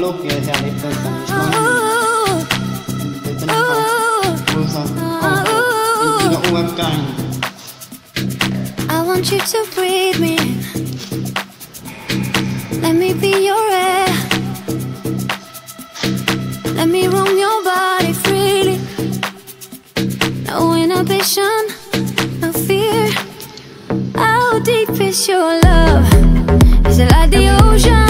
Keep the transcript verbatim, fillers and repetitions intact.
Hallo, jag är härlig för I want you to breathe me. Let me be your air. Let me roam your body freely. No inhibition, no fear. How deep is your love? Is it like the ocean?